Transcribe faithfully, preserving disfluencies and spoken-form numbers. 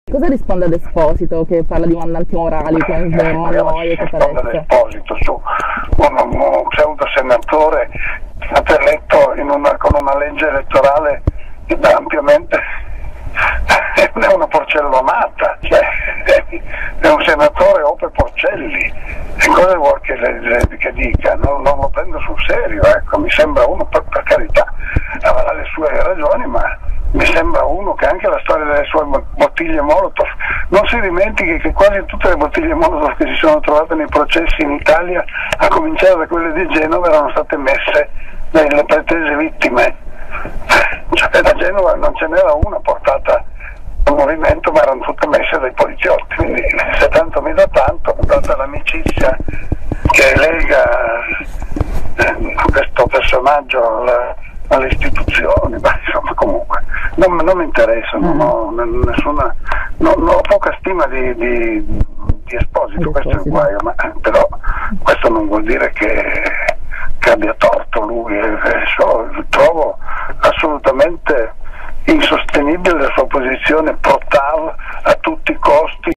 Cosa risponde ad Esposito che parla di mandanti morali come Snono e Ad Esposito su un, un pseudo senatore stato eletto in una, con una legge elettorale che dà ampiamente è una porcellonata, cioè, è un senatore Ope Porcelli, e cosa vuol che, le, le, che dica? Non, non lo prendo sul serio, ecco. Mi sembra uno, per, per carità, avrà le sue ragioni, ma mi sembra uno che anche la storia delle sue bottiglie Molotov, non si dimentichi che quasi tutte le bottiglie Molotov che si sono trovate nei processi in Italia, a cominciare da quelle di Genova, erano state messe dalle pretese vittime. Cioè, da Genova non ce n'era una portata al movimento, ma erano tutte messe dai poliziotti, quindi se tanto mi dà tanto, data l'amicizia che lega eh, questo personaggio alla, alle istituzioni, ma insomma comunque non, non mi interessa, non ho nessuna, non, non ho poca stima di, di, di Esposito, questo è il guaio, ma però questo non vuol dire che, che abbia torto lui, eh, so, trovo assolutamente insostenibile la sua posizione pro-T A V a tutti i costi.